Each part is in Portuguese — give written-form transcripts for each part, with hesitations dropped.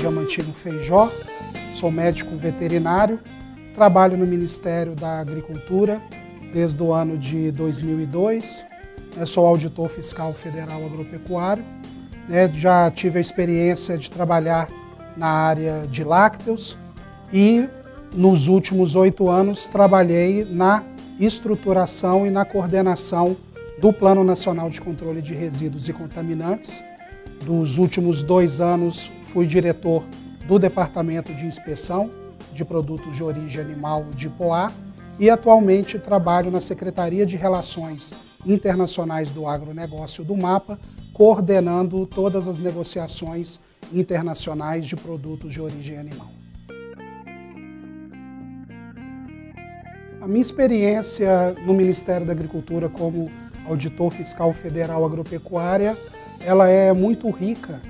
Diamantino Feijó, sou médico veterinário, trabalho no Ministério da Agricultura desde o ano de 2002, sou auditor fiscal federal agropecuário, já tive a experiência de trabalhar na área de lácteos e nos últimos 8 anos trabalhei na estruturação e na coordenação do Plano Nacional de Controle de Resíduos e Contaminantes. Dos últimos 2 anos fui diretor do Departamento de Inspeção de Produtos de Origem Animal de Poá e atualmente trabalho na Secretaria de Relações Internacionais do Agronegócio do MAPA, coordenando todas as negociações internacionais de produtos de origem animal. A minha experiência no Ministério da Agricultura como auditor fiscal federal agropecuária, ela é muito rica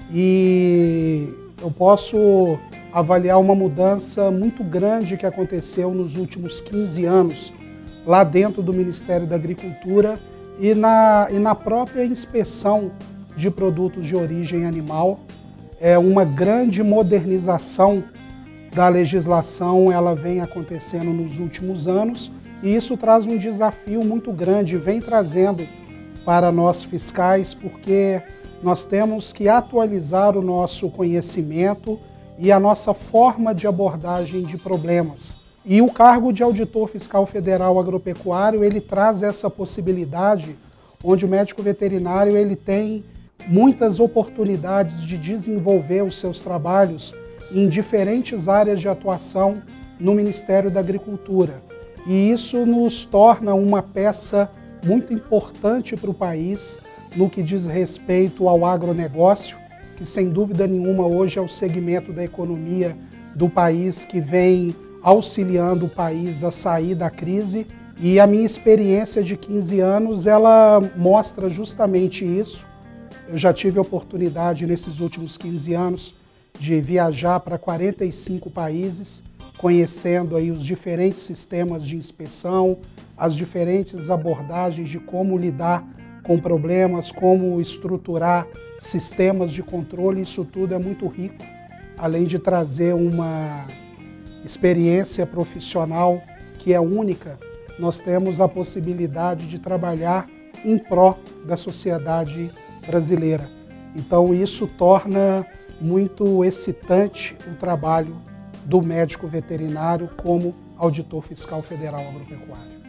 e eu posso avaliar uma mudança muito grande que aconteceu nos últimos 15 anos lá dentro do Ministério da Agricultura e na própria inspeção de produtos de origem animal. É uma grande modernização da legislação, ela vem acontecendo nos últimos anos e isso traz um desafio muito grande, vem trazendo para nós fiscais, porque nós temos que atualizar o nosso conhecimento e a nossa forma de abordagem de problemas. E o cargo de auditor fiscal federal agropecuário, ele traz essa possibilidade onde o médico veterinário ele tem muitas oportunidades de desenvolver os seus trabalhos em diferentes áreas de atuação no Ministério da Agricultura. E isso nos torna uma peça muito importante para o país no que diz respeito ao agronegócio, que sem dúvida nenhuma hoje é o segmento da economia do país que vem auxiliando o país a sair da crise. E a minha experiência de 15 anos, ela mostra justamente isso. Eu já tive a oportunidade nesses últimos 15 anos de viajar para 45 países, conhecendo aí os diferentes sistemas de inspeção, as diferentes abordagens de como lidar com problemas, como estruturar sistemas de controle. Isso tudo é muito rico, além de trazer uma experiência profissional que é única. Nós temos a possibilidade de trabalhar em pró da sociedade brasileira. Então isso torna muito excitante o trabalho do médico veterinário como auditor fiscal federal agropecuário.